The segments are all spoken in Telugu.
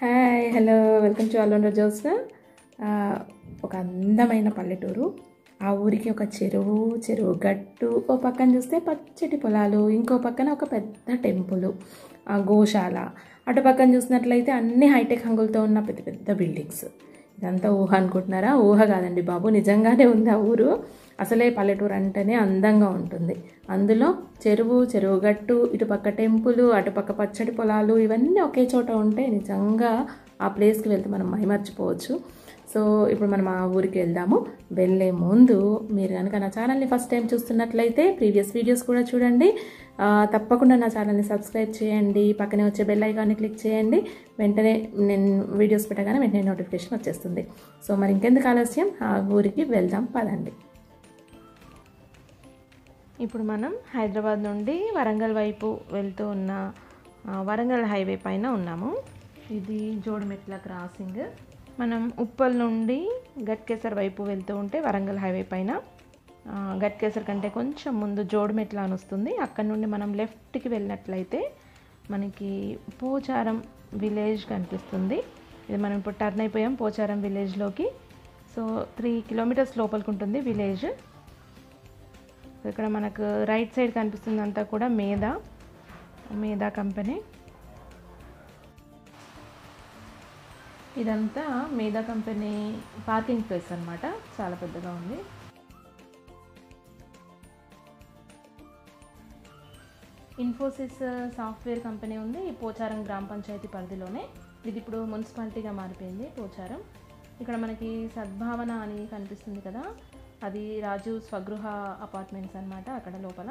Hi hello welcome to allrounder Jyotsna. ఒక అందమైన పల్లెటూరు. ఆ ఊరికి ఒక చెరువు గట్టు, ఓ పక్కన చూస్తే పచ్చటి పొలాలు, ఇంకో పక్కన ఒక పెద్ద టెంపుల్, గోశాల. అటు పక్కన చూసినట్లయితే అన్ని హైటెక్ హంగులతో ఉన్న పెద్ద పెద్ద బిల్డింగ్స్. ఇదంతా ఊహ అనుకుంటున్నారా? ఊహ కాదండి బాబు, నిజంగానే ఉంది ఆ ఊరు. అసలే పల్లెటూరు అంటేనే అందంగా ఉంటుంది. అందులో చెరువు గట్టు, ఇటుపక్క టెంపుల్, అటుపక్క పచ్చడి పొలాలు, ఇవన్నీ ఒకే చోట ఉంటే నిజంగా ఆ ప్లేస్కి వెళ్తే మనం మైమర్చిపోవచ్చు. సో ఇప్పుడు మనం ఆ ఊరికి వెళ్దాము. వెళ్ళే ముందు మీరు కనుక నా ఛానల్ని ఫస్ట్ టైం చూస్తున్నట్లయితే ప్రీవియస్ వీడియోస్ కూడా చూడండి. తప్పకుండా నా ఛానల్ని సబ్స్క్రైబ్ చేయండి. పక్కనే వచ్చే బెల్ ఐకాన్ని క్లిక్ చేయండి. వెంటనే నేను వీడియోస్ పెట్టగానే వెంటనే నోటిఫికేషన్ వచ్చేస్తుంది. సో మరి ఇంకెందుకు ఆలస్యం, ఆ ఊరికి వెళ్దాం పదండి. ఇప్పుడు మనం హైదరాబాద్ నుండి వరంగల్ వైపు వెళ్తూ ఉన్న వరంగల్ హైవే పైన ఉన్నాము. ఇది జోడిమెట్ల క్రాసింగ్. మనం ఉప్పల్ నుండి గట్కేసర్ వైపు వెళ్తూ ఉంటే వరంగల్ హైవే పైన గట్కేసర్ కంటే కొంచెం ముందు జోడిమెట్ల అని వస్తుంది. అక్కడ నుండి మనం లెఫ్ట్కి వెళ్ళినట్లయితే మనకి పోచారం విలేజ్ కనిపిస్తుంది. ఇది మనం ఇప్పుడు టర్న్ అయిపోయాం పోచారం విలేజ్లోకి. సో 3 కిలోమీటర్స్ లోపలికి ఉంటుంది విలేజ్. ఇక్కడ మనకు రైట్ సైడ్ కనిపిస్తుంది అంతా కూడా మేదా కంపెనీ. ఇదంతా మేదా కంపెనీ పార్కింగ్ ప్లేస్ అన్నమాట. చాలా పెద్దగా ఉంది. ఇన్ఫోసిస్ సాఫ్ట్వేర్ కంపెనీ ఉంది ఈ పోచారం గ్రామ పంచాయతీ పరిధిలోనే. ఇది ఇప్పుడు మున్సిపాలిటీగా మారిపోయింది పోచారం. ఇక్కడ మనకి సద్భావన అని కనిపిస్తుంది కదా, అది రాజు స్వగృహ అపార్ట్మెంట్స్ అన్నమాట. అక్కడ లోపల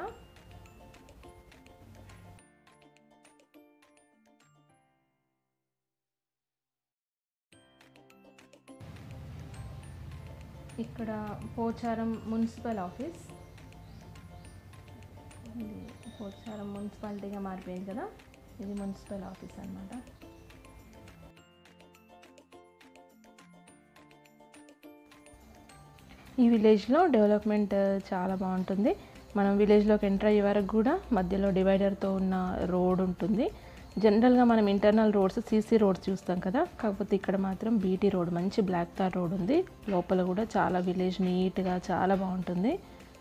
ఇక్కడ పోచారం మున్సిపల్ ఆఫీస్. పోచారం మున్సిపాలిటీగా మారిపోయింది కదా, ఇది మున్సిపల్ ఆఫీస్ అన్నమాట. ఈ విలేజ్లో డెవలప్మెంట్ చాలా బాగుంటుంది. మనం విలేజ్లోకి ఎంటర్ అయ్యే వరకు కూడా మధ్యలో డివైడర్తో ఉన్న రోడ్ ఉంటుంది. జనరల్గా మనం ఇంటర్నల్ రోడ్స్ సీసీ రోడ్స్ చూస్తాం కదా, కాకపోతే ఇక్కడ మాత్రం బీటీ రోడ్, మంచి బ్లాక్ తార్ రోడ్ ఉంది. లోపల కూడా చాలా విలేజ్ నీట్గా చాలా బాగుంటుంది.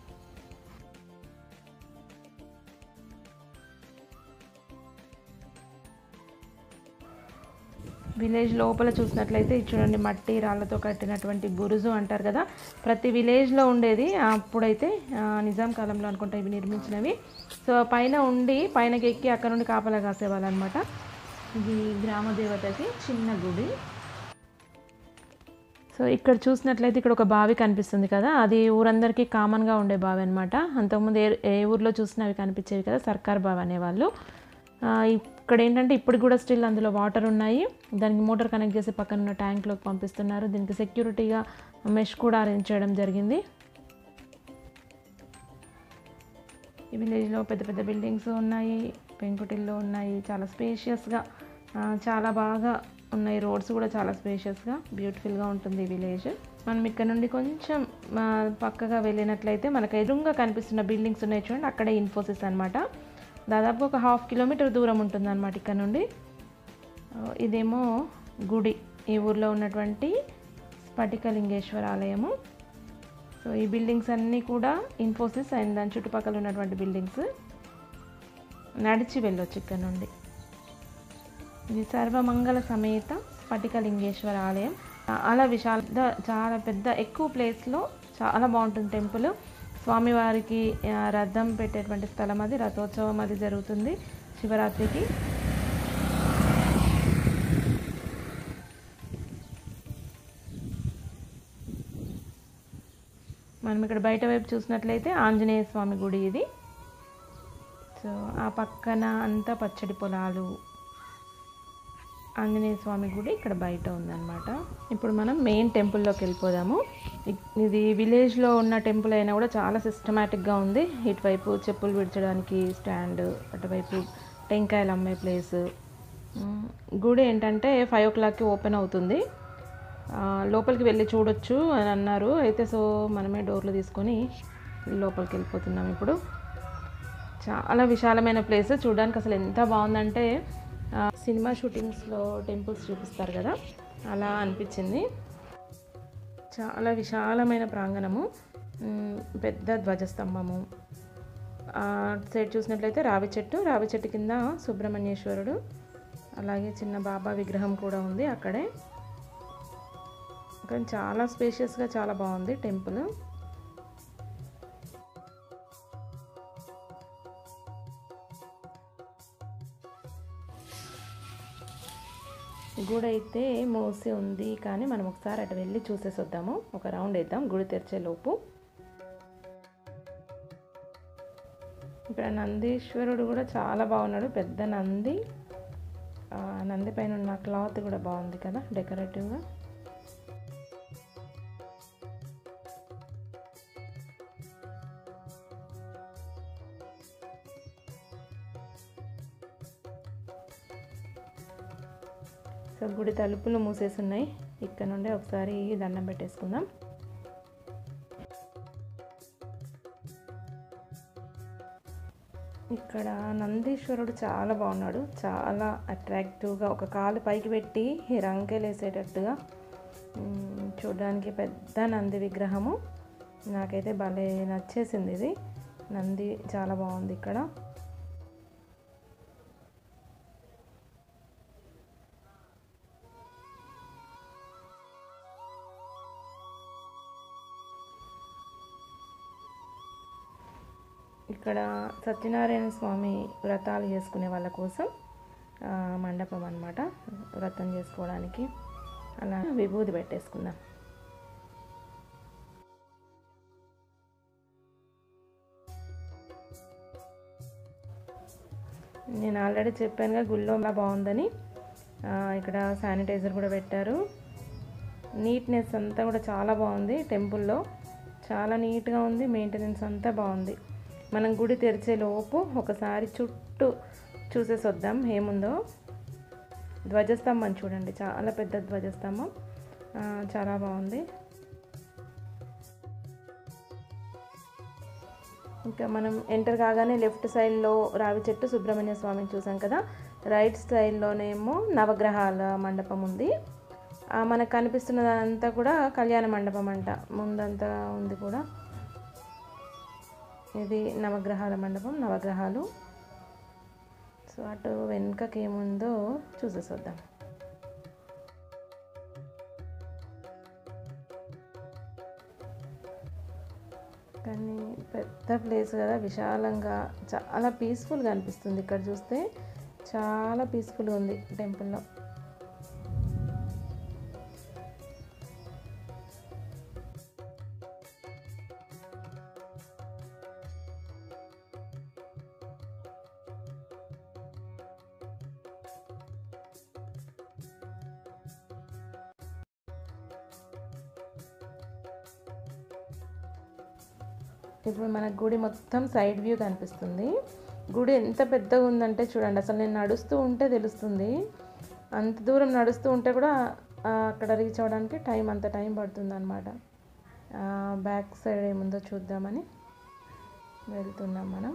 విలేజ్ లోపల చూసినట్లయితే చూడండి, మట్టి రాళ్ళతో కట్టినటువంటి బురుజు అంటారు కదా, ప్రతి విలేజ్లో ఉండేది. అప్పుడైతే నిజాం కాలంలో అనుకుంటా ఇవి నిర్మించినవి. సో పైన ఉండి పైనకి ఎక్కి అక్కడ నుండి కాపలా కాసేవాళ్ళు అనమాట. ఇది గ్రామ దేవతకి చిన్న గుడి. సో ఇక్కడ చూసినట్లయితే ఇక్కడ ఒక బావి కనిపిస్తుంది కదా, అది ఊరందరికీ కామన్గా ఉండే బావి అనమాట. అంతకుముందు ఏ ఊర్లో చూసినా అవి కనిపించేవి కదా, సర్కార్ బావి అనేవాళ్ళు. ఇక్కడ ఏంటంటే ఇప్పుడు కూడా స్టిల్ అందులో వాటర్ ఉన్నాయి. దానికి మోటార్ కనెక్ట్ చేసి పక్కన ఉన్న ట్యాంక్లోకి పంపిస్తున్నారు. దీనికి సెక్యూరిటీగా మెష్ కూడా అరేంజ్ చేయడం జరిగింది. ఈ విలేజ్లో పెద్ద పెద్ద బిల్డింగ్స్ ఉన్నాయి, పెంకుటిల్లు ఉన్నాయి, చాలా స్పేషియస్గా చాలా బాగా ఉన్నాయి. రోడ్స్ కూడా చాలా స్పేషియస్గా బ్యూటిఫుల్గా ఉంటుంది ఈ విలేజ్. మనం ఇక్కడ నుండి కొంచెం పక్కగా వెళ్ళినట్లయితే మనకు ఎదురుగా కనిపిస్తున్న బిల్డింగ్స్ ఉన్నాయి చూడండి, అక్కడే ఇన్ఫోసిస్ అనమాట. దాదాపు ఒక 1/2 కిలోమీటర్ దూరం ఉంటుంది అన్నమాట ఇక్కడ నుండి. ఇదేమో గుడి, ఈ ఊర్లో ఉన్నటువంటి స్ఫటికలింగేశ్వర ఆలయము. సో ఈ బిల్డింగ్స్ అన్నీ కూడా ఇన్ఫోసిస్ అండ్ దాని చుట్టుపక్కల ఉన్నటువంటి బిల్డింగ్స్. నడిచి వెళ్ళొచ్చు ఇక్కడ నుండి. ఇది సర్వమంగళ సమేత స్ఫటికలింగేశ్వర ఆలయం. చాలా చాలా పెద్ద ఎక్కువ ప్లేస్లో చాలా బాగుంటుంది టెంపుల్. స్వామివారికి రథం పెట్టేటువంటి స్థలం అది, రథోత్సవం అది జరుగుతుంది శివరాత్రికి. మనం ఇక్కడ బయట వైపు చూసినట్లయితే ఆంజనేయ స్వామి గుడి ఇది. సో ఆ పక్కన అంతా పచ్చడి పొలాలు, ఆంజనేయ స్వామి గుడి ఇక్కడ బయట ఉందన్నమాట. ఇప్పుడు మనం మెయిన్ టెంపుల్లోకి వెళ్ళిపోదాము. ఇది విలేజ్లో ఉన్న టెంపుల్ అయినా కూడా చాలా సిస్టమేటిక్గా ఉంది. ఇటువైపు చెప్పులు విడిచడానికి స్టాండ్, అటువైపు టెంకాయలు అమ్మే ప్లేస్. గుడి ఏంటంటే 5 o'clockకి ఓపెన్ అవుతుంది. లోపలికి వెళ్ళి చూడొచ్చు అని అన్నారు. అయితే సో మనమే డోర్లు తీసుకొని లోపలికి వెళ్ళిపోతున్నాం. ఇప్పుడు చాలా విశాలమైన ప్లేస్, చూడడానికి అసలు ఎంత బాగుందంటే సినిమా షూటింగ్స్లో టెంపుల్స్ చూపిస్తారు కదా, అలా అనిపించింది. చాలా విశాలమైన ప్రాంగణము, పెద్ద ధ్వజస్తంభము. సైడ్ చూసినట్లయితే రావి చెట్టు కింద సుబ్రహ్మణ్యేశ్వరుడు, అలాగే చిన్న బాబా విగ్రహం కూడా ఉంది అక్కడే. కానీ చాలా స్పేషియస్గా చాలా బాగుంది టెంపుల్. గుడి అయితే మూసి ఉంది, కానీ మనం ఒకసారి అటు వెళ్ళి చూసేసి వద్దాము. ఒక రౌండ్ వేద్దాం గుడి తెరిచేలోపు. ఇక్కడ నందీశ్వరుడు కూడా చాలా బాగున్నాడు, పెద్ద నంది. నంది పైన ఉన్న క్లాత్ కూడా బాగుంది కదా డెకరేటివ్గా. సో గుడి తలుపులు మూసేసి ఉన్నాయి. ఇక్కడ నుండి ఒకసారి దండం పెట్టేసుకుందాం. ఇక్కడ నందీశ్వరుడు చాలా బాగున్నాడు, చాలా అట్రాక్టివ్గా, ఒక కాలు పైకి పెట్టి రంకెలేసేటట్టుగా చూడడానికి పెద్ద నంది విగ్రహము. నాకైతే భలే నచ్చేసింది ఇది. నంది చాలా బాగుంది ఇక్కడ. ఇక్కడ సత్యనారాయణ స్వామి వ్రతాలు చేసుకునే వాళ్ళ కోసం మండపం అన్నమాట, వ్రతం చేసుకోవడానికి. అలా విభూది పెట్టేసుకుందాం. నేను ఆల్రెడీ చెప్పానుగా గుళ్ళో బాగుందని. ఇక్కడ శానిటైజర్ కూడా పెట్టారు. నీట్నెస్ అంతా కూడా చాలా బాగుంది టెంపుల్లో, చాలా నీట్గా ఉంది. మెయింటెనెన్స్ అంతా బాగుంది. మనం గుడి తెరిచే లోపు ఒకసారి చుట్టూ చూసేసి వద్దాం ఏముందో. ధ్వజస్తంభం చూడండి, చాలా పెద్ద ధ్వజస్తంభం, చాలా బాగుంది. ఇంకా మనం ఎంటర్ కాగానే లెఫ్ట్ సైడ్లో రావి చెట్టు సుబ్రహ్మణ్య స్వామిని చూసాం కదా, రైట్ సైడ్లోనేమో నవగ్రహాల మండపం ఉంది. మనకు కనిపిస్తున్నదంతా కూడా కళ్యాణ మండపం అంట, ముందంతా ఉంది కూడా. ఇది నవగ్రహాల మండపం, నవగ్రహాలు. సో అటు వెనుకకి ఏముందో చూసేసి వద్దాం. కానీ పెద్ద ప్లేస్ కదా, విశాలంగా చాలా పీస్ఫుల్గా అనిపిస్తుంది. ఇక్కడ చూస్తే చాలా పీస్ఫుల్గా ఉంది టెంపుల్లో. ఇప్పుడు మన గుడి మొత్తం సైడ్ వ్యూ కనిపిస్తుంది. గుడి ఎంత పెద్దగా ఉందంటే చూడండి, అసలు నేను నడుస్తూ ఉంటే తెలుస్తుంది. అంత దూరం నడుస్తూ ఉంటే కూడా అక్కడ రీచ్ అవ్వడానికి అంత టైం పడుతుంది అన్నమాట. బ్యాక్ సైడ్ ఏముందో చూద్దామని వెళ్తున్నాం మనం.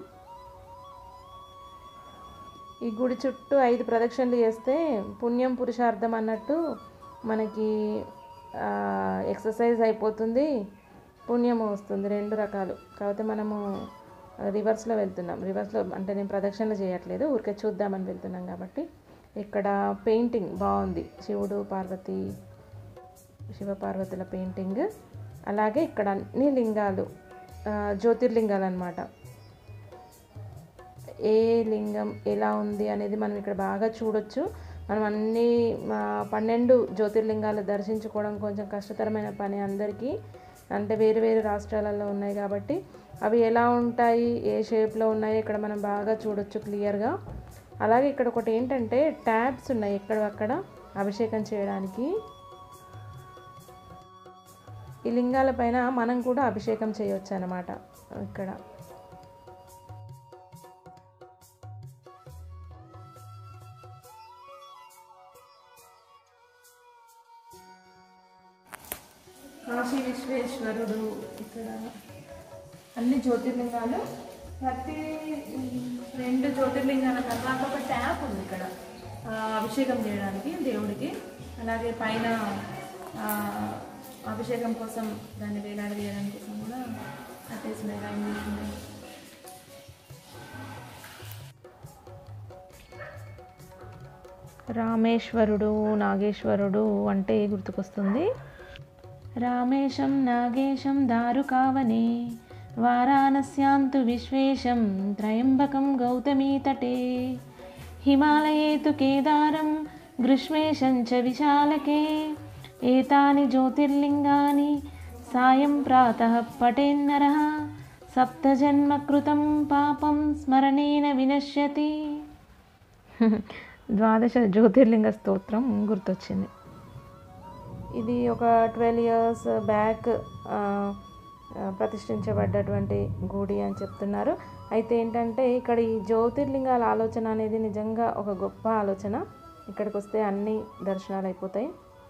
ఈ గుడి చుట్టూ 5 ప్రదక్షిణలు చేస్తే పుణ్యం పురుషార్థం అన్నట్టు మనకి ఎక్సర్సైజ్ అయిపోతుంది, పుణ్యము వస్తుంది, 2 రకాలు. కాకపోతే మనము రివర్స్లో వెళ్తున్నాం. రివర్స్లో అంటే నేను ప్రదక్షిణలు చేయట్లేదు, ఊరికే చూద్దామని వెళ్తున్నాం కాబట్టి. ఇక్కడ పెయింటింగ్ బాగుంది, శివుడు పార్వతి, శివపార్వతుల పెయింటింగ్. అలాగే ఇక్కడ అన్ని లింగాలు, జ్యోతిర్లింగాలు అన్నమాట. ఏ లింగం ఎలా ఉంది అనేది మనం ఇక్కడ బాగా చూడొచ్చు. మనం అన్ని 12 జ్యోతిర్లింగాలు దర్శించుకోవడం కొంచెం కష్టతరమైన పని అందరికీ, అంటే వేరు వేరు రాష్ట్రాలలో ఉన్నాయి కాబట్టి అవి ఎలా ఉంటాయి, ఏ షేప్లో ఉన్నాయి ఇక్కడ మనం బాగా చూడొచ్చు క్లియర్గా. అలాగే ఇక్కడ ఒకటి ఏంటంటే ట్యాబ్స్ ఉన్నాయి ఎక్కడక్కడ అభిషేకం చేయడానికి. ఈ లింగాల పైన మనం కూడా అభిషేకం చేయొచ్చు అన్నమాట. ఇక్కడ కాశీ విశ్వేశ్వరుడు, ఇక్కడ అన్ని జ్యోతిర్లింగాలు. ప్రతి 2 జ్యోతిర్లింగాల తర్వాత ఒక ట్యాప్ ఉంది ఇక్కడ. అభిషేకం చేయడానికి దేవుడికి, అలాగే పైన అభిషేకం కోసం దాన్ని వేలాడదీయడానికి కోసం కూడా కట్టేసినాయి, లైన్ చేసినాయి. రామేశ్వరుడు, నాగేశ్వరుడు అంటే గుర్తుకొస్తుంది. రామేశం నాగేశం దారుకావనే వారాణస్యాంతు విశ్వేశం త్రయంబకం గౌతమీ తటే హిమాలయే తు కేదారం గ్రీష్మేశం చ విశాలకే ఏతాని జ్యోతిర్లింగాని సాయం ప్రాతః పఠేన్నరః సప్తజన్మకృతం పాపం స్మరణేన వినశ్యతి. ద్వాదశ జ్యోతిర్లింగ స్తోత్రం గుర్తొచ్చింది. ఇది ఒక 12 years బ్యాక్ ప్రతిష్ఠించబడ్డటువంటి గుడి అని చెప్తున్నారు. అయితే ఏంటంటే ఇక్కడ ఈ జ్యోతిర్లింగాల ఆలోచన అనేది నిజంగా ఒక గొప్ప ఆలోచన. ఇక్కడికి వస్తే అన్ని దర్శనాలు అయిపోతాయి.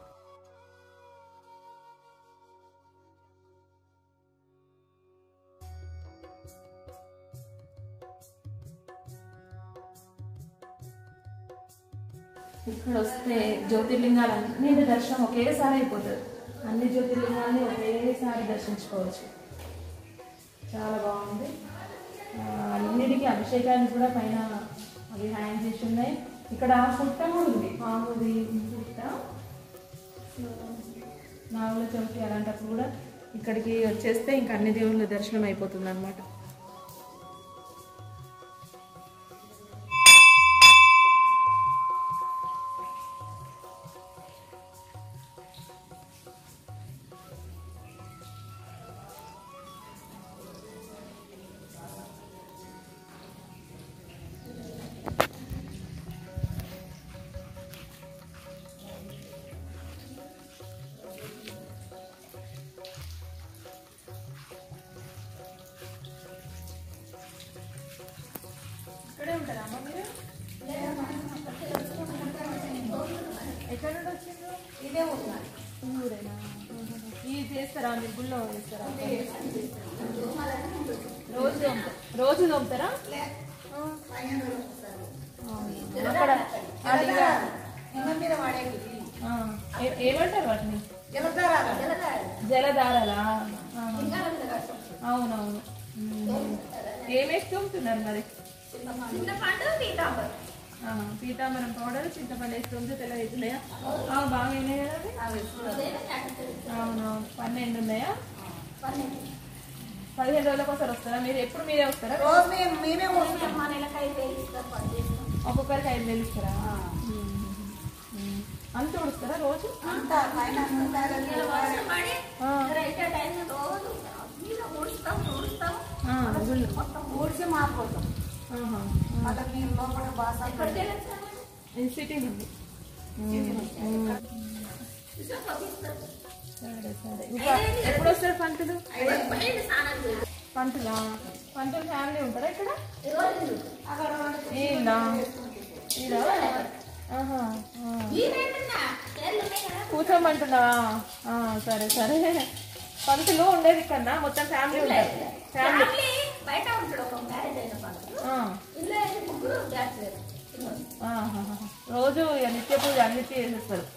ఇక్కడ వస్తే జ్యోతిర్లింగాలన్నీ దర్శనం ఒకేసారి అయిపోతుంది. అన్ని జ్యోతిర్లింగాలని ఒకేసారి దర్శించుకోవచ్చు. చాలా బాగుంది. అన్నిటికీ అభిషేకానికి కూడా పైన అవి హ్యాంగ్ చేసి ఉన్నాయి. ఇక్కడ పుట్ట కూడా ఉంది, పాముది పుట్ట, నాగుల చవితి అలాంటప్పుడు కూడా ఇక్కడికి వచ్చేస్తే ఇంకా అన్ని దేవుళ్ళ దర్శనం అయిపోతుంది అన్నమాట. ఇక్కడే ఉంటారా అమ్మ మీరు? ఎక్కడ నుండి వచ్చిండ్రు? ఇదే ఊరేనా? ఇది చేస్తారా మీరు? గుళ్ళో చేస్తారా? రోజు తోముతారా? అక్కడ ఏమంటారు వాటిని? జలధారాలా? అవునవును. ఏమేసి తోముతున్నారు మరి? పీతాంబరం పౌడర్, చింతపండు వేసి తోమితే తెల్ల అవుతున్నాయా? బాగా అయినాయి కదా అవి? అవునవును. 12 ఉన్నాయా? 15 రోజులకు ఒకసారి వస్తారా మీరు? ఎప్పుడు మీరే వస్తారా? ఒక్కొక్కరికి 5,000 ఇస్తారా? అంత ఉడుస్తారా రోజు? సిటీ ఉంది. సరే సరే. ఇంకా ఎప్పుడు వస్తారు పంతులు? పంతులు ఫ్యామిలీ ఉంటారా ఇక్కడ? కూర్చోమంటున్నావా? సరే సరే. పంతులు ఉండేది ఇక్కడ మొత్తం ఫ్యామిలీ ఉంటారు. ఫ్యామిలీ రోజు నిత్య పూజ అన్నిటి చేసేస్తారు.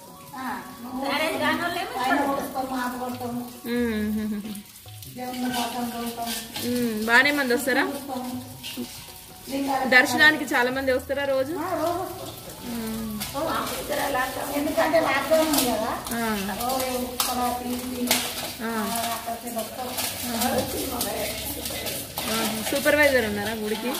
బాగానే మంది వస్తారా దర్శనానికి? చాలా మంది వస్తారా రోజు? సూపర్వైజర్ ఉన్నారా గుడికి?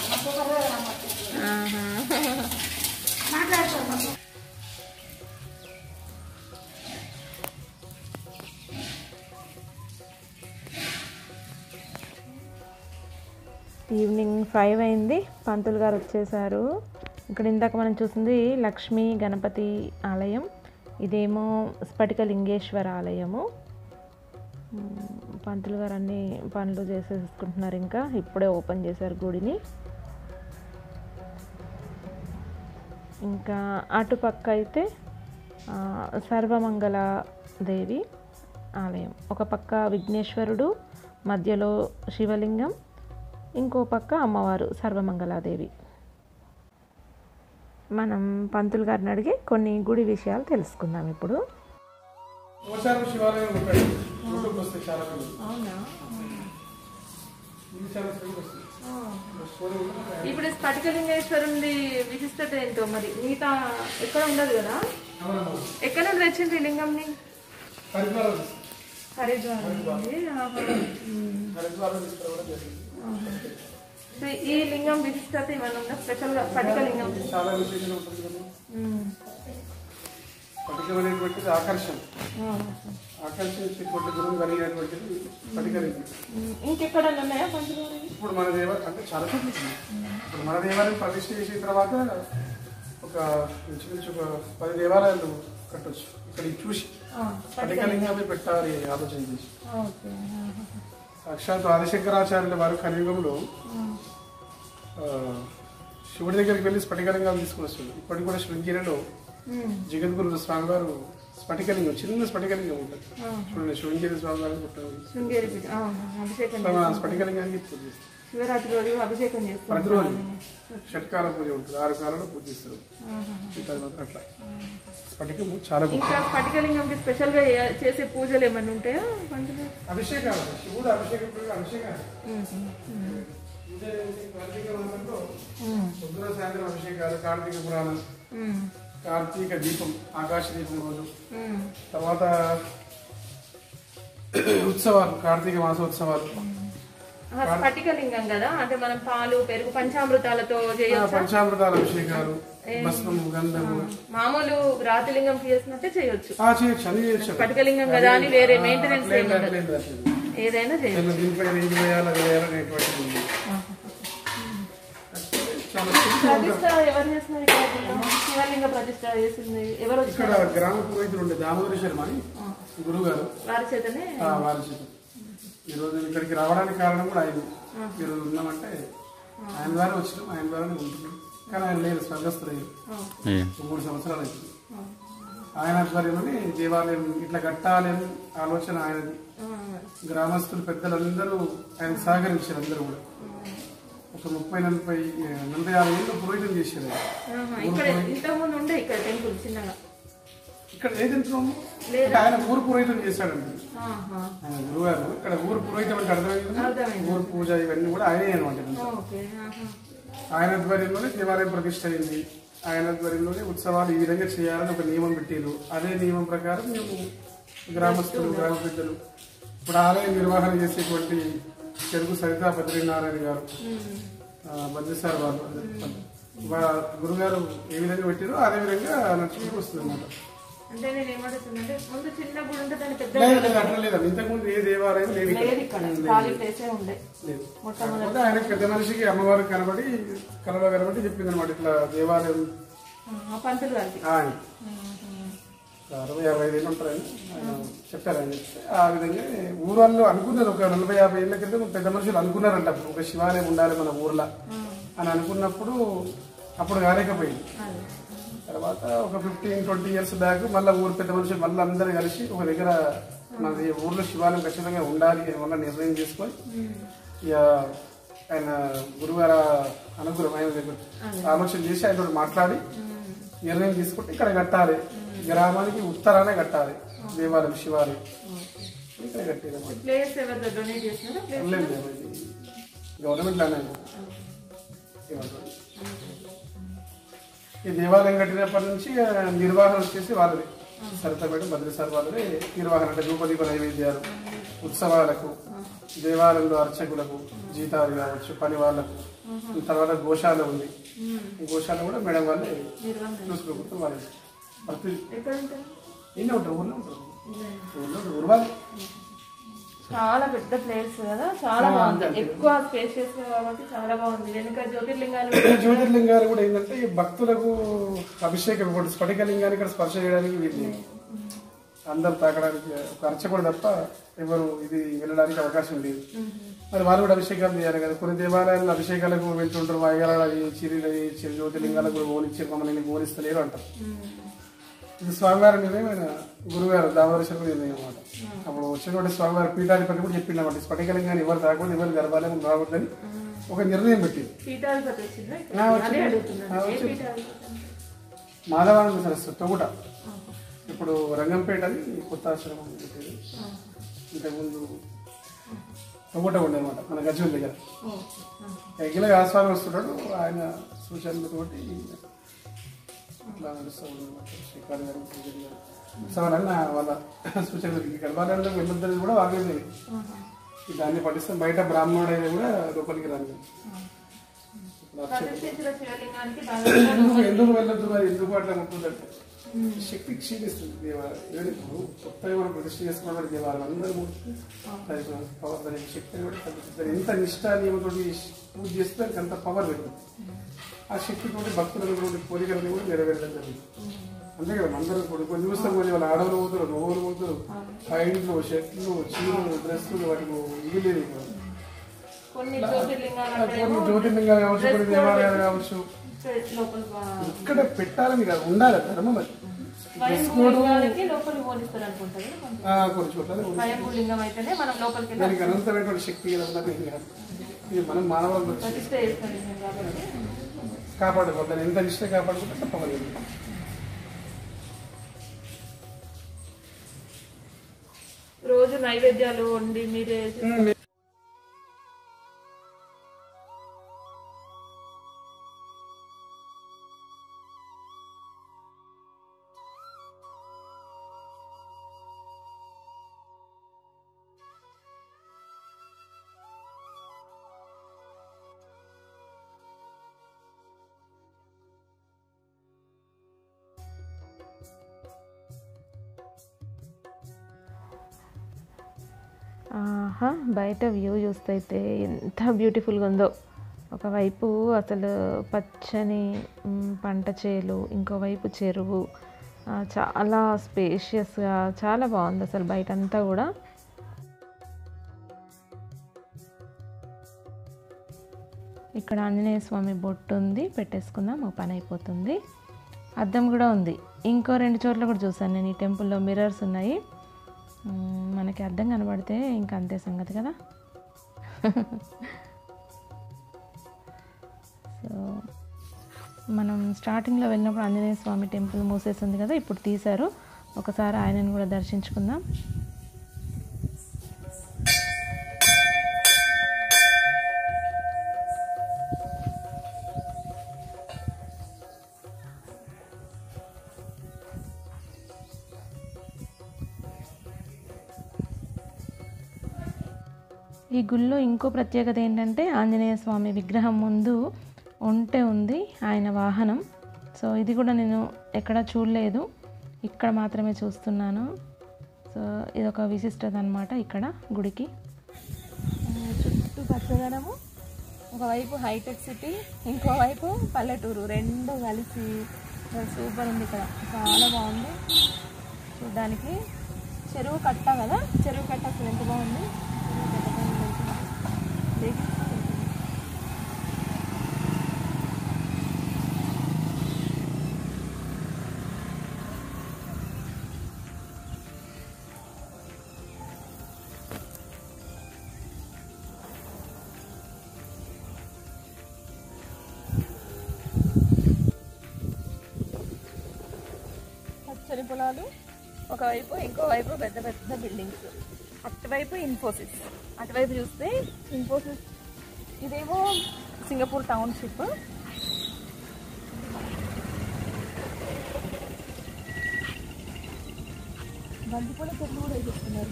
ఈవినింగ్ 5 అయింది. పంతులు గారు వచ్చేసారు. ఇక్కడ ఇందాక మనం చూసింది లక్ష్మీ గణపతి ఆలయం, ఇదేమో స్ఫటికలింగేశ్వర ఆలయము. పంతులు గారు అన్ని పనులు చేసేసుకుంటున్నారు. ఇంకా ఇప్పుడే ఓపెన్ చేశారు గుడిని. ఇంకా అటుపక్క అయితే సర్వమంగళ దేవి ఆలయం. ఒక పక్క విఘ్నేశ్వరుడు, మధ్యలో శివలింగం, ఇంకో పక్క అమ్మవారు సర్వమంగళాదేవి. మనం పంతులు గారిని అడిగి కొన్ని గుడి విషయాలు తెలుసుకుందాం ఇప్పుడు. ఇప్పుడు స్ఫటికలింగేశ్వరుని విశిష్టత ఏంటో మరి మిగతా ఎక్కడ ఉండదు కదా, ఎక్కడ నుండి తెచ్చింది లింగంని? ఈ లింగం విశిష్టత ఏమన్నా ఉందా స్పెషల్ గా? స్ఫటికలింగం చాలా విశేషంగా ఉంటుంది కదా. స్ఫటికం అనేటువంటిది ఆకర్షించేటువంటి గుణం కలిగినటువంటిది స్ఫటికలింగం. ఇంకెక్కడ ఉన్నాయా పంచులు? ఇప్పుడు మన దేవాలయం అంటే చాలా చోట్ల ఇప్పుడు మన దేవాలయం ప్రతిష్ఠ చేసిన తర్వాత ఒక 10 దేవాలయాలు కట్టొచ్చు. ఇక్కడ చూసి స్ఫటికలింగమే పెట్టాలి ఆలోచన చేసి. సాక్షాత్ ఆదిశంకరాచార్యుల వారు కలియుగంలో శివుడి దగ్గరికి వెళ్ళి స్ఫటికలింగాలు తీసుకుని వస్తుంది. ఇప్పటికి కూడా శృంగేరిలో జగద్గురు స్వామి వారు స్ఫటికలింగం, చిన్న స్ఫటికలింగం ఉంటుంది చూడండి. శృంగేరి స్వామి వారు స్ఫటికలింగానికి పూజ చేస్తారు. శివరాత్రి రోజు అభిషేకం చేస్తారు. ప్రతిరోజు షట్కాల పూజ ఉంటుంది, 6 కాలంలో పూజిస్తారు. అట్లా స్ఫటికం చాలా స్ఫటికలింగంకి స్పెషల్ గా చేసే పూజలు ఏమన్నా ఉంటాయా? అభిషేకాలు, శివుడు అభిషేకం అభిషేకాలు కార్తీక మాసంలో పొద్దున సాయంత్రం అభిషేకాలు, కార్తీక పురాణం, కార్తీక దీపం, ఆకాశ దీపం రోజు, తర్వాత ఉత్సవాలు, కార్తీక మాసోత్సవాలు. స్ఫటికలింగం కదా అంటే మనం పాలు పెరుగు పంచామృతాలతో చేయొచ్చు. పంచామృతాల అభిషేకాలు, భస్మము, గంధము, మామూలు రాతిలింగం చేసినట్టే చేయొచ్చు. చేయొచ్చు, అన్ని చేయొచ్చు. స్ఫటికలింగం కదా అని వేరే మెయింటెనెన్స్ ఏదైనా చేయొచ్చు. ప్రతిష్ట ఎవరు చేస్తున్నారు? శివలింగ ప్రతిష్ట చేసింది ఎవరు? ఇక్కడ గ్రామ పురోహితులు ఉండే దామోదర శర్మ అని గురువు గారు, వారి చేతనే. వారి చేత ఈరోజు ఇక్కడికి రావడానికి కారణం కూడా ఆయన. ఈరోజు ఉన్నామంటే ఆయన ద్వారా వచ్చినాం, ఆయన ద్వారానే ఉంటున్నాం. కానీ ఆయన లేదు, స్వర్గస్థులు 3 సంవత్సరాలు అవుతుంది. ఆయన ఆధ్వర్యంలోనే దేవాలయం ఇట్లా కట్టాలి అని ఆలోచన ఆయనది. గ్రామస్తులు పెద్దలందరూ ఆయన సహకరించారు. అందరూ కూడా ఒక 30-40-50 ఏళ్ళు పురోహితం చేశారు. ఇక్కడ ఏదంటే ఆయన ఊరు పురోహితం చేశాడండి. ఆయన గురుగారు ఇక్కడ ఊరు పురోహితం అంటే అర్థమైంది. ఊరు పూజ ఇవన్నీ కూడా ఆయనే అనమాట. ఆయన ఆధ్వర్యంలోనే దేవాలయం ప్రతిష్ట అయింది. ఆయన ఆధ్వర్యంలోనే ఉత్సవాలు ఈ విధంగా చేయాలని ఒక నియమం పెట్టారు. అదే నియమం ప్రకారం మేము గ్రామస్తులు, గ్రామ పెద్దలు ఇప్పుడు ఆలయం నిర్వహణ చేసేటువంటి చెరుకు సరితా బద్రీనారాయణ గారు, బద్రీసార్ వాళ్ళు గురుగారు ఏ విధంగా పెట్టారో అదే విధంగా నడుచుకుంటూ వస్తుంది అన్నమాట. అట్లా లేదా, ఇంతకుముందు ఏ దేవాలయం లేదు. ఆయన పెద్ద మనిషికి అమ్మవారు కనబడి కలలో కనబడి చెప్పింది అనమాట, ఇట్లా దేవాలయం 60-65 ఏళ్ళు ఉంటారని చెప్పారు. ఆయన ఆ విధంగా ఊరు వాళ్ళు అనుకున్నారు. ఒక 40-50 ఏళ్ల క్రితం పెద్ద మనుషులు అనుకున్నారంట ఒక శివాలయం ఉండాలి మన ఊర్లో అని అనుకున్నప్పుడు అప్పుడు కాలేకపోయింది. తర్వాత ఒక 15-20 ఇయర్స్ బ్యాక్ మళ్ళీ ఊరు పెద్ద మనుషులు మళ్ళీ అందరూ కలిసి ఒక దగ్గర మన ఊర్లో శివాలయం ఖచ్చితంగా ఉండాలి అని వల్ల నిర్ణయం చేసుకొని ఇక ఆయన గురువారు అనుగ్రహం ఆయన దగ్గర ఆలోచన చేసి ఆయనతో మాట్లాడి నిర్ణయం తీసుకుంటే ఇక్కడ కట్టాలి, గ్రామానికి ఉత్తరానే కట్టాలి దేవాలయం, శివాలయం ఇక్కడ కట్టేది. గవర్నమెంట్ లానే ఈ దేవాలయం కట్టినప్పటి నుంచి నిర్వహణ వచ్చేసి వాళ్ళది. సరిత మేడం, బద్రీసార్ వాళ్ళది నిర్వహణ. అంటే ధూపదీప నైవేద్యాలు, ఉత్సవాలకు, దేవాలయంలో అర్చకులకు జీతాలు కావచ్చు, పని వాళ్ళకు. తర్వాత గోశాల ఉంది, ఈ గోశాల కూడా మేడం వాళ్ళే చూసుకోకపోతే వాళ్ళు ప్రతి ఎన్ని ఉంటారు ఊర్లో ఉంటారు. ఊరు వాళ్ళు చాలా పెద్ద ప్లేస్ కదా, చాలా బాగుంది, ఎక్కువ స్పేషియస్ కాబట్టి చాలా బాగుంది. వెనుక జ్యోతిర్లింగాలు కూడా ఏంటంటే భక్తులకు అభిషేకం ఇప్పుడు స్ఫటికలింగాన్ని ఇక్కడ స్పర్శ చేయడానికి వీళ్ళు అందరు తాకడానికి ఒక అర్చకుడు తప్ప ఎవరు ఇది వెళ్ళడానికి అవకాశం లేదు. మరి వాళ్ళు కూడా అభిషేకాలు చేయాలి కదా. కొన్ని దేవాలయాల్లో అభిషేకాలకు వెళ్తుంటారు, వాయిగాల చిరులు జ్యోతిర్లింగాలకు కూడా ఓనిచ్చారు, మమ్మల్ని ఓనిస్తలేరు అంటారు. ఇది స్వామివారి నిర్ణయం, గురుగారు దామోదరేశ్వర నిర్ణయం అన్నమాట. అప్పుడు వచ్చినటువంటి స్వామివారి పీఠాధిపతి కూడా చెప్పింది అన్నమాట, స్ఫటికలింగాన్ని ఎవరు తాకూడదు, ఎవరు గర్భాలయం రావద్దని ఒక నిర్ణయం పెట్టింది. మాధవానంద సరస్సు తొగుట. ఇప్పుడు రంగంపేట అని కొత్త ఆశ్రమం పెట్టేది. ఇంతకుముందు తొగుట ఉండే అనమాట మన గజ్వేల్ దగ్గర. రెగ్యులర్ ఆస్వాదం వస్తుంటాడు, ఆయన సూచనలతోటి అట్లా నడుస్తూ ఉండమాట. శ్రీకాంత్ గారు, సూచన గారు ఉత్సవాలన్న వాళ్ళ సూచనలు గర్భాలయంలో వెళ్ళొద్దని కూడా వాళ్ళే దాన్ని పట్టిస్తాం. బయట బ్రాహ్మణుడు అయితే కూడా లోపలికి రాదు. ఎందుకు వెళ్ళొద్దు మరి, ఎందుకు అట్లా ఉంటుందంటే శక్తి క్షీణిస్తుంది. దేవాలయం కొత్తగా మనం ప్రతిష్ట చేసుకున్న దేవాలయం అందరూ పవర్ దాని శక్తిని కూడా తగ్గుతుంది. ఎంత నిష్ఠ నియమంతో పూజ చేస్తే దానికి అంత పవర్ పెరుగుతుంది. ఆ శక్తితోటి భక్తులను కోరికలను కూడా నెరవేరడం జరుగుతుంది. అంతే కదా, అందరూ కొన్ని చూస్తాం, కొన్ని వాళ్ళ ఆడవులు పోతారు, మగవులు పోతారు, పైంట్లు, షర్ట్లు, చీరలు, డ్రెస్సులు, వాటికి ఇది లేదు. కొన్ని జ్యోతిర్లింగాలు కావచ్చు, కొన్ని దేవాలయాలు కావచ్చు, ఇక్కడ పెట్టాలని కాదు, ఉండాలి ధర్మం. అది కొన్ని చోట్ల దానికి అనంతమైనటువంటి శక్తి ఇది మనం మానవులు కాపాడుకోవాలి. దాన్ని ఎంత నిష్ట కాపాడుకుంటే తప్పలేదు. రోజు నైవేద్యాలు వండి మీరే బయట వ్యూ చూస్తే అయితే ఎంత బ్యూటిఫుల్గా ఉందో. ఒకవైపు అసలు పచ్చని పంట చేలు, ఇంకోవైపు చెరువు, చాలా స్పేషియస్గా చాలా బాగుంది అసలు బయట అంతా కూడా. ఇక్కడ ఆంజనేయ స్వామి బొట్టు ఉంది, పెట్టేసుకుందాం, ఒక పని అయిపోతుంది. అద్దం కూడా ఉంది. ఇంకో 2 చోట్ల కూడా చూసాను నేను. ఈ టెంపుల్లో మిర్రర్స్ ఉన్నాయి. మనకి అర్థం కనబడితే ఇంకా అంతే సంగతి కదా. సో మనం స్టార్టింగ్లో వెళ్ళినప్పుడు ఆంజనేయ స్వామి టెంపుల్ మూసేసింది కదా, ఇప్పుడు తీశారు. ఒకసారి ఆయనను కూడా దర్శించుకుందాం. ఈ గుళ్ళో ఇంకో ప్రత్యేకత ఏంటంటే ఆంజనేయ స్వామి విగ్రహం ముందు ఒంటె ఉంది, ఆయన వాహనం. సో ఇది కూడా నేను ఎక్కడ చూడలేదు, ఇక్కడ మాత్రమే చూస్తున్నాను. సో ఇదొక విశిష్టత అన్నమాట ఇక్కడ గుడికి. చుట్టూ పచ్చదనము, ఒకవైపు హైటెక్ సిటీ, ఇంకోవైపు పల్లెటూరు, 2 కలిసి సూపర్ ఉంది ఇక్కడ. చాలా బాగుంది చూడ్డానికి. చెరువు కట్ట కదా, చెరువు కట్ట అసలు ఎంత బాగుంది. పచ్చని పొలాలు, ఒకవైపు ఇంకోవైపు పెద్ద పెద్ద బిల్డింగ్స్. అటువైపు ఇన్ఫోసిస్, అటువైపు చూస్తే ఇన్ఫోసిస్. ఇదేమో సింగపూర్ టౌన్షిప్. బంతిపూల చెట్లు కూడా వేసేస్తున్నారు.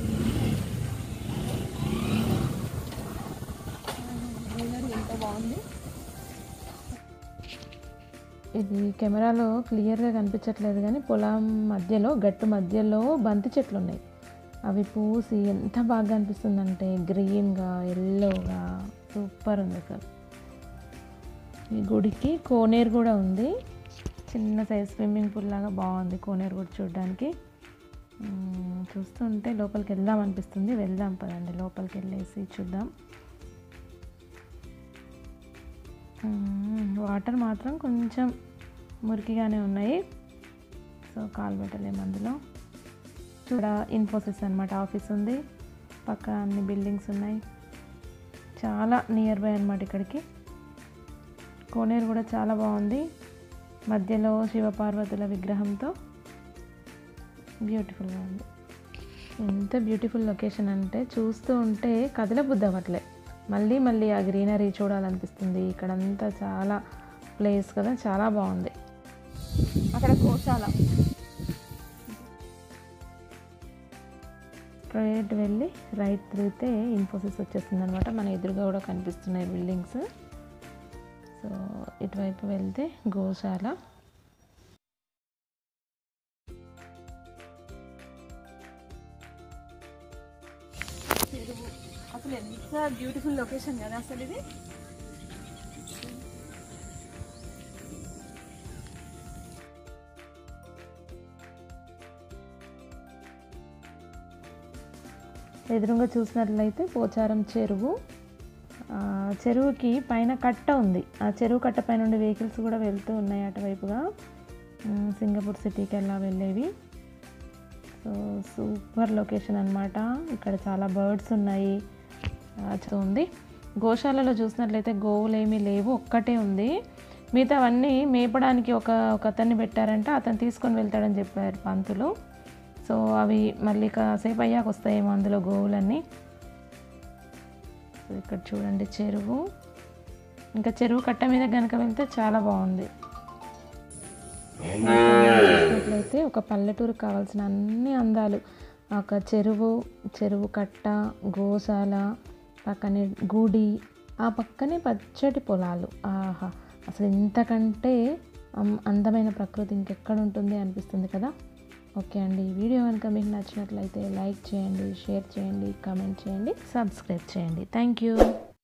ఎంత బాగుంది. ఇది కెమెరాలో క్లియర్గా కనిపించట్లేదు కానీ పొలం మధ్యలో, గట్టు మధ్యలో బంతి చెట్లు ఉన్నాయి. అవి పూసి ఎంత బాగా అనిపిస్తుందంటే గ్రీన్గా, ఎల్లోగా, సూపర్ ఉంది అసలు. ఈ గుడికి కోనేరు కూడా ఉంది, చిన్న సైజ్ స్విమ్మింగ్ పూల్ లాగా బాగుంది కోనేరు కూడా చూడడానికి. చూస్తుంటే లోపలికి వెళ్దాం అనిపిస్తుంది. వెళ్దాం పదండి, లోపలికి వెళ్ళేసి చూద్దాం. వాటర్ మాత్రం కొంచెం మురికిగానే ఉన్నాయి, సో కాలు పెట్టలేము అందులో. చూడ ఇన్ఫోసిస్ అనమాట ఆఫీస్ ఉంది, పక్క అన్ని బిల్డింగ్స్ ఉన్నాయి, చాలా నియర్ బై అనమాట ఇక్కడికి. కోనేరు కూడా చాలా బాగుంది. మధ్యలో శివపార్వతుల విగ్రహంతో బ్యూటిఫుల్గా ఉంది. ఎంత బ్యూటిఫుల్ లొకేషన్ అంటే చూస్తూ ఉంటే కదలబుద్ధి అవ్వట్లే, మళ్ళీ మళ్ళీ ఆ గ్రీనరీ చూడాలనిపిస్తుంది. ఇక్కడంతా చాలా ప్లేస్ కదా, చాలా బాగుంది. అక్కడ గోశాల, స్ట్రైట్ వెళ్ళి రైట్ తిరిగితే ఇన్ఫోసిస్ వచ్చేస్తుంది అనమాట. మన ఎదురుగా కూడా కనిపిస్తున్నాయి బిల్డింగ్స్. సో ఇటువైపు వెళ్తే గోశాల. అసలు ఎంత బ్యూటిఫుల్ లొకేషన్ కదా అసలు ఇది. ఎదురుగా చూసినట్లయితే పోచారం చెరువు. చెరువుకి పైన కట్ట ఉంది. ఆ చెరువు కట్ట పైన ఉండే వెహికల్స్ కూడా వెళ్తూ ఉన్నాయి అటువైపుగా, సింగపూర్ సిటీకి ఎలా వెళ్ళేవి. సో సూపర్ లొకేషన్ అనమాట. ఇక్కడ చాలా బర్డ్స్ ఉన్నాయి. ఉంది. గోశాలలో చూసినట్లయితే గోవులు ఏమీ లేవు, ఒక్కటే ఉంది. మిగతా అవన్నీ మేపడానికి ఒక అతన్ని పెట్టారంటే అతను తీసుకొని వెళ్తాడని చెప్పారు పంతులు. సో అవి మళ్ళీ కాసేపు అయ్యాక వస్తాయేమో అందులో గోవులన్నీ. సో ఇక్కడ చూడండి చెరువు. ఇంకా చెరువు కట్ట మీద కనుక వెళ్తే చాలా బాగుంది. చూసినట్లయితే ఒక పల్లెటూరుకు కావాల్సిన అన్ని అందాలు, ఒక చెరువు కట్ట, గోశాల, పక్కనే గుడి, ఆ పక్కనే పచ్చటి పొలాలు. ఆహా, అసలు ఇంతకంటే అందమైన ప్రకృతి ఇంకెక్కడ ఉంటుంది అనిపిస్తుంది కదా. ఓకే అండి, ఈ వీడియో కనుక మీకు నచ్చినట్లయితే లైక్ చేయండి, షేర్ చేయండి, కామెంట్ చేయండి, సబ్స్క్రైబ్ చేయండి. Thank you.